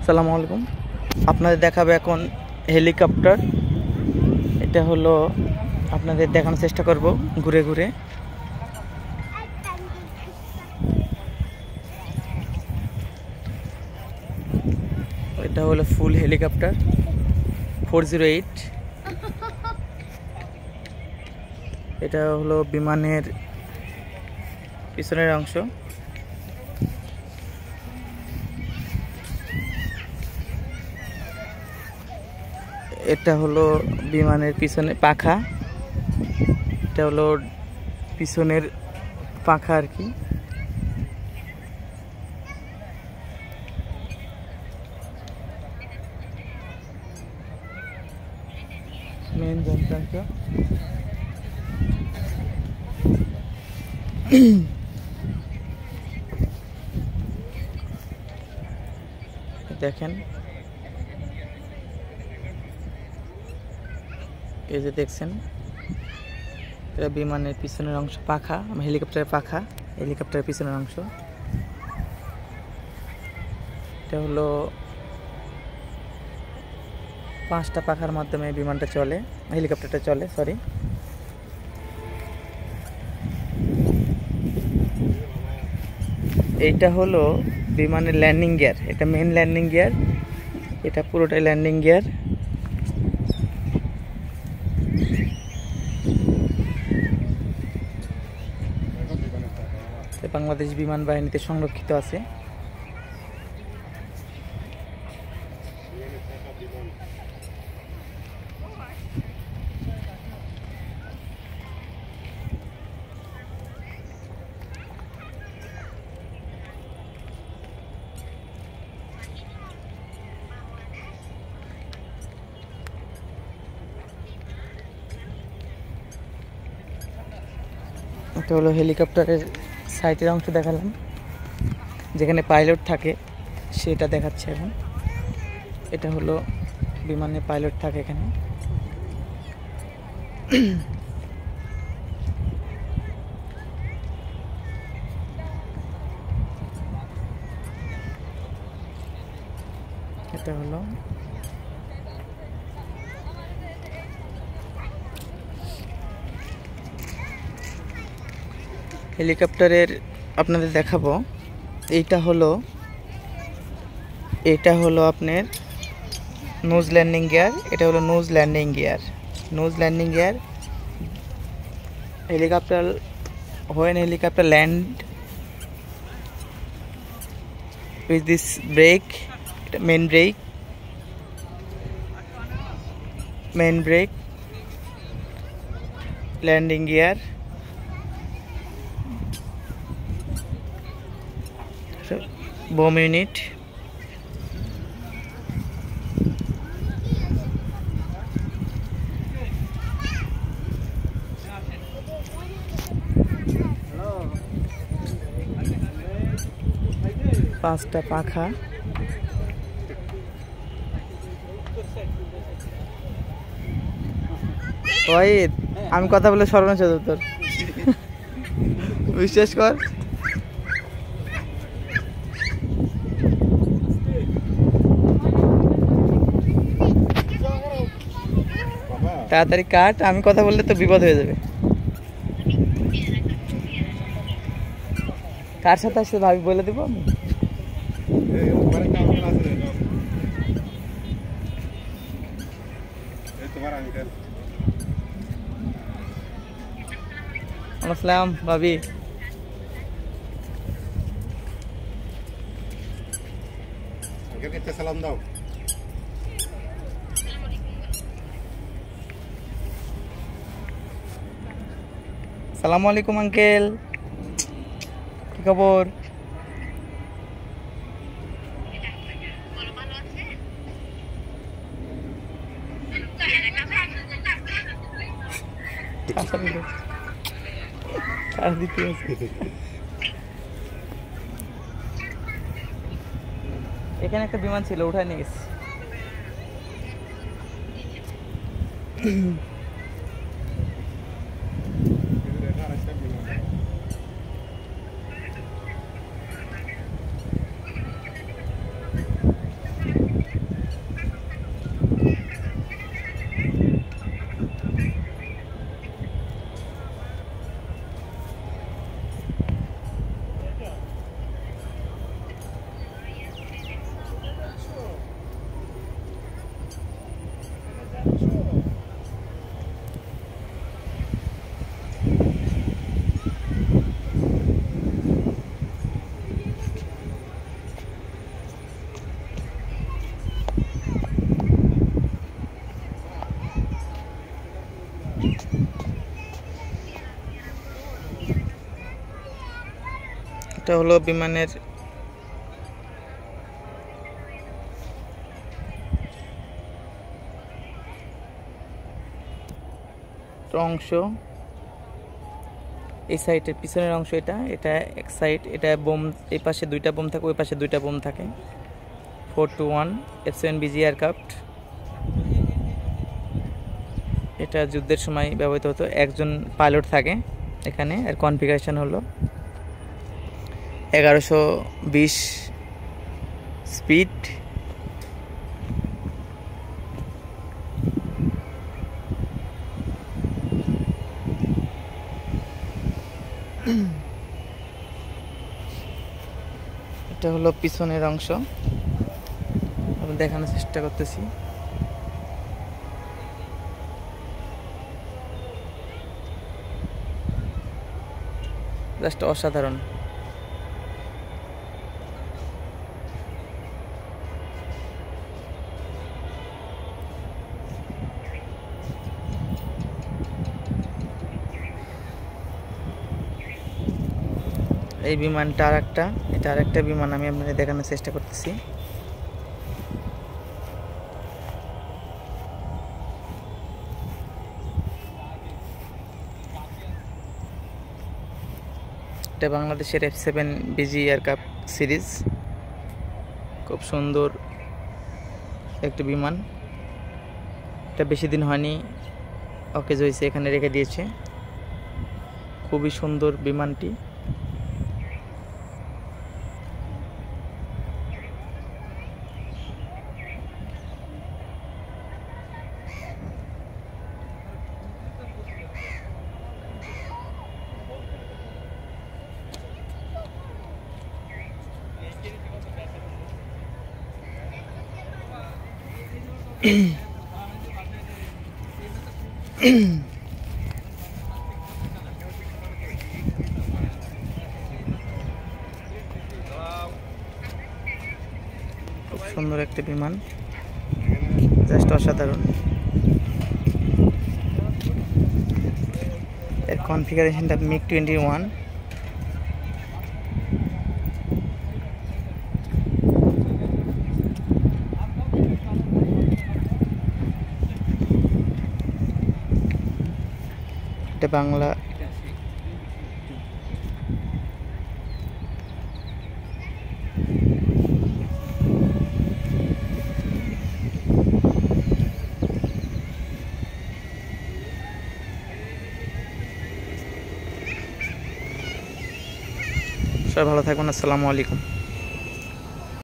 আসসালামু আলাইকুম। আপনাদের দেখাবো এখন হেলিকপ্টার। এটা হলো আপনাদের দেখানোর চেষ্টা করব ঘুরে ঘুরে। এটা হলো ফুল হেলিকপ্টার 408। এটা হলো বিমানের পিছনের অংশ। এটা হলো বিমানের পিছনে পাখা। এটা হলো পিছনের পাখা আর কি। মেন যন্ত্রাংশ। দেখেন, এই যে দেখছেন, এটা বিমানের পিছনের অংশ, পাখা, হেলিকপ্টারের পাখা, হেলিকপ্টারের পিছনের অংশ। এটা হলো 5টা পাখার মাধ্যমে বিমানটা চলে, হেলিকপ্টারটা চলে, সরি। এইটা হলো বিমানের ল্যান্ডিং গিয়ার। এটা মেন ল্যান্ডিং গিয়ার, এটা পুরোটাই ল্যান্ডিং গিয়ার। বাংলাদেশ বিমান বাহিনীতে সংরক্ষিত আছে। এটা হলো হেলিকপ্টারের সাইডের অংশ দেখালাম, যেখানে পাইলট থাকে সেটা দেখাচ্ছে এখন। এটা হলো বিমানে পাইলট থাকে এখানে। এটা হলো হেলিকপ্টারের আপনাদের দেখাবো। এটা হলো আপনার নোজ ল্যান্ডিং গিয়ার। এটা হলো nose landing gear. Nose landing gear helicopter, when helicopter land with this brake, main brake, landing gear, so bomb unit, পাঁচটা পাখা, ওই আমি কথা বলে সর্বনাশ তোর বিশ্বাস কর। তাড়াতাড়ি কাট, আমি কথা বললে তো বিপদ হয়ে যাবে। কার সাথে আসছে ভাবি বলে দিব আমি। আসসালাম ভাবি। সালাম দাও। সালামু আলাইকুম আঙ্কেল, কি খবর? এখানে একটা বিমান ছিল, উঠায় নিয়ে গেছে। এটা হলো বিমানের অংশ, এই সাইডের পিছনের অংশ। এটা এক সাইড, এটা বোম, এই পাশে 2টা বোম থাকে, ওই পাশে 2টা বোম থাকে। 421 F-7BG এয়ারক্রাফট। এটা যুদ্ধের সময় ব্যবহৃত হতো, একজন পাইলট থাকে এখানে। এর কনফিগারেশন হলো 1120 স্পিড। এটা হলো পিছনের অংশ, আমি দেখানোর চেষ্টা করতেছি। জাস্ট অসাধারণ। এই বিমানটা এটা আরেকটা বিমান, আমি আপনাদের দেখানোর চেষ্টা করতেছি। এটা বাংলাদেশের F-7BG এয়ারক্রাফট সিরিজ। খুব সুন্দর একটি বিমান। এটা বেশি দিন হয়নি, অকেজ হয়েছে, এখানে রেখে দিয়েছে। খুবই সুন্দর বিমানটি। খুব সুন্দর একটা বিমান, জাস্ট অসাধারণ। এর কনফিগারেশনটা MiG-21। এটা বাংলা সবাই ভালো থাকবেন। আসসালামু আলাইকুম।